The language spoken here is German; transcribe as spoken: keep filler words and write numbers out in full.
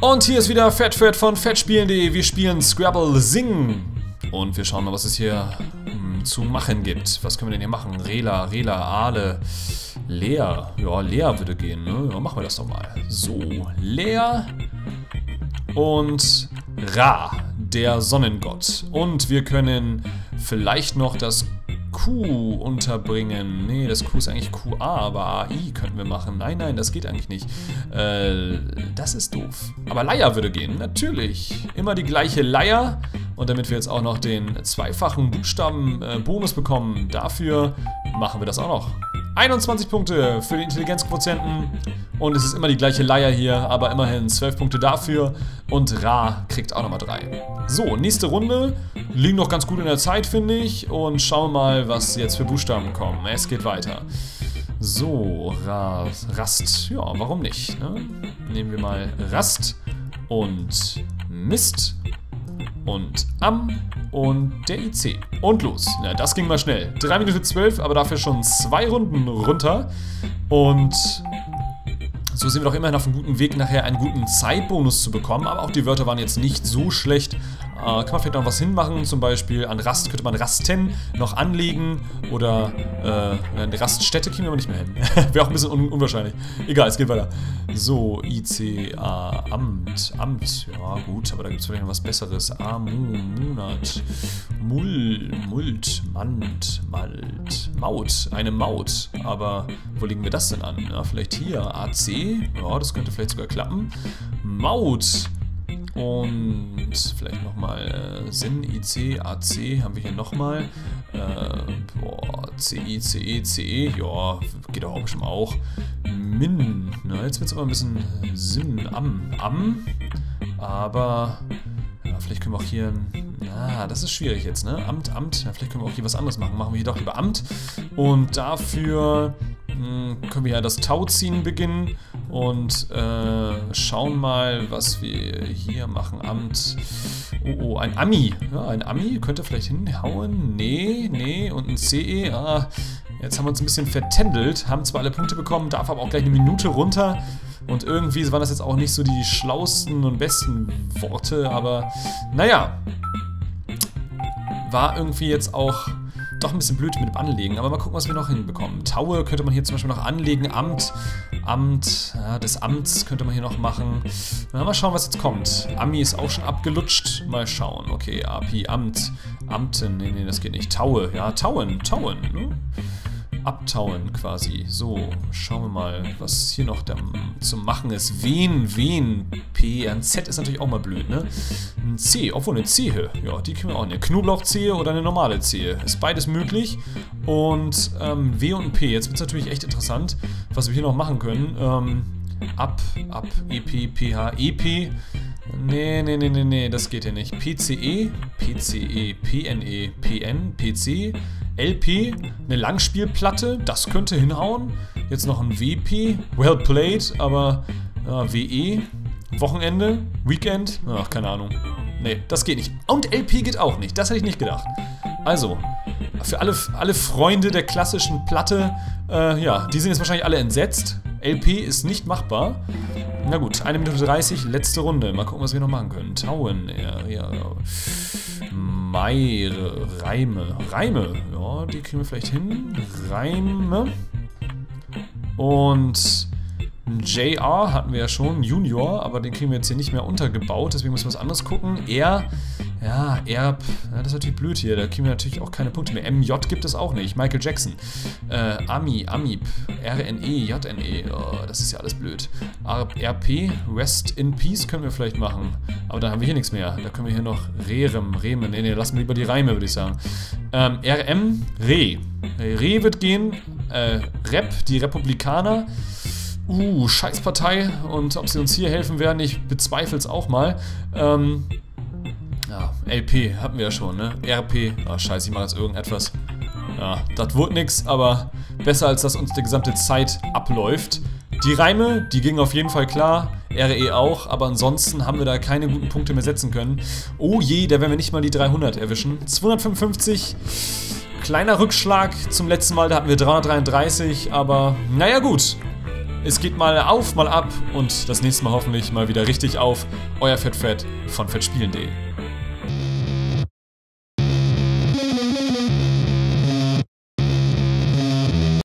Und hier ist wieder FatFred von fatspielen punkt de. Wir spielen Scrabble Sing. Und wir schauen mal, was es hier hm, zu machen gibt. Was können wir denn hier machen? Rela, Rela, Ale, Lea. Ja, Lea würde gehen, ne? Ja, machen wir das doch mal. So, Lea und Ra, der Sonnengott. Und wir können vielleicht noch das Q unterbringen. Nee, das Q ist eigentlich Q A, aber A I könnten wir machen. Nein, nein, das geht eigentlich nicht. Äh, das ist doof. Aber Leier würde gehen, natürlich. Immer die gleiche Leier. Und damit wir jetzt auch noch den zweifachen Buchstaben-Bonus äh, bekommen, dafür machen wir das auch noch. einundzwanzig Punkte für den Intelligenzquotienten. Und es ist immer die gleiche Leier hier, aber immerhin zwölf Punkte dafür. Und Ra kriegt auch nochmal drei. So, nächste Runde. Liegen noch ganz gut in der Zeit, finde ich. Und schauen wir mal, was jetzt für Buchstaben kommen. Es geht weiter. So, Ra, Rast. Ja, warum nicht? Ne? Nehmen wir mal Rast und Mist und Am und der I C. Und los. Ja, das ging mal schnell. drei Minuten zwölf, aber dafür schon zwei Runden runter. Und so sind wir doch immerhin auf einem guten Weg, nachher einen guten Zeitbonus zu bekommen. Aber auch die Wörter waren jetzt nicht so schlecht. Äh, kann man vielleicht noch was hinmachen, zum Beispiel an Rast könnte man Rasten noch anlegen. Oder äh, eine Raststätte kriegen wir aber nicht mehr hin. Wäre auch ein bisschen un unwahrscheinlich. Egal, es geht weiter. So, I C A, Amt, Amt. Ja gut, aber da gibt es vielleicht noch was Besseres. Amu, Monat, Mull, Mult, Mand, Malt, Maut, eine Maut. Aber wo legen wir das denn an? Ja, vielleicht hier, A C. Ja, das könnte vielleicht sogar klappen. Maut. Und vielleicht nochmal äh, Sinn, I C, A C haben wir hier nochmal. Äh, boah, C I, C E, C E, ja, geht auch bestimmt auch. Min, na, jetzt wird es aber ein bisschen Sinn, Am, Am. Aber, ja, vielleicht können wir auch hier, na, das ist schwierig jetzt, ne? Amt, Amt, ja, vielleicht können wir auch hier was anderes machen. Machen wir hier doch lieber Amt. Und dafür mh, können wir ja das Tauziehen beginnen. Und äh, schauen mal, was wir hier machen. Amt. Oh, oh, ein Ami. Ja, ein Ami könnte vielleicht hinhauen. Nee, nee. Und ein C E. Ah, jetzt haben wir uns ein bisschen vertändelt. Haben zwar alle Punkte bekommen, darf aber auch gleich eine Minute runter. Und irgendwie waren das jetzt auch nicht so die schlauesten und besten Worte. Aber naja. War irgendwie jetzt auch doch ein bisschen blöd mit dem Anlegen, aber mal gucken, was wir noch hinbekommen. Taue könnte man hier zum Beispiel noch anlegen, Amt, Amt, ja, des Amts könnte man hier noch machen. Na, mal schauen, was jetzt kommt. Ami ist auch schon abgelutscht. Mal schauen. Okay, A P, Amt, Amten, nee, nee, das geht nicht. Taue, ja, Tauen, Tauen, ne? Abtauen quasi. So, schauen wir mal, was hier noch zu machen ist. Wen, wen, P, ein Z ist natürlich auch mal blöd, ne? Ein C, obwohl eine Zehe, ja, die kriegen wir auch. Eine Knoblauchzehe oder eine normale Zehe. Ist beides möglich. Und ähm, W und P, jetzt wird es natürlich echt interessant, was wir hier noch machen können. Ähm, ab, ab, E P, P H, E P. Nee, nee, nee, nee, nee, das geht hier nicht. P C E, P C E, P N E, P N, P C, L P, eine Langspielplatte, das könnte hinhauen. Jetzt noch ein W P, well played, aber äh, W E, Wochenende, Weekend, ach, keine Ahnung. Nee, das geht nicht. Und L P geht auch nicht, das hätte ich nicht gedacht. Also, für alle, alle Freunde der klassischen Platte, äh, ja, die sind jetzt wahrscheinlich alle entsetzt. L P ist nicht machbar. Na gut, eine Minute dreißig, letzte Runde. Mal gucken, was wir noch machen können. Tauen, ja, ja. Meire, Reime. Reime, ja, die kriegen wir vielleicht hin. Reime. Und J R hatten wir ja schon, Junior, aber den kriegen wir jetzt hier nicht mehr untergebaut, deswegen müssen wir was anderes gucken. R, ja, Erb, ja, das ist natürlich blöd hier, da kriegen wir natürlich auch keine Punkte mehr. M J gibt es auch nicht, Michael Jackson. Äh, Ami, Amip, R N E, J N E, oh, das ist ja alles blöd. R P, Rest in Peace können wir vielleicht machen, aber dann haben wir hier nichts mehr. Da können wir hier noch Rerem, Remen, nee, nee, lassen wir lieber die Reime, würde ich sagen. Ähm, R M, Re. Re wird gehen, äh, Rep, die Republikaner. Uh, Scheißpartei. Und ob sie uns hier helfen werden, ich bezweifle es auch mal. Ähm, ja, L P hatten wir ja schon, ne? R P. Ah, scheiße, ich mache jetzt irgendetwas. Ja, das wurde nix, aber besser, als dass uns die gesamte Zeit abläuft. Die Reime, die gingen auf jeden Fall klar. R E auch, aber ansonsten haben wir da keine guten Punkte mehr setzen können. Oh je, da werden wir nicht mal die dreihundert erwischen. zweihundertfünfundfünfzig. Kleiner Rückschlag zum letzten Mal, da hatten wir dreihundertdreiunddreißig, aber naja gut. es geht mal auf, mal ab und das nächste Mal hoffentlich mal wieder richtig auf. Euer FettFett von fettspielen punkt de.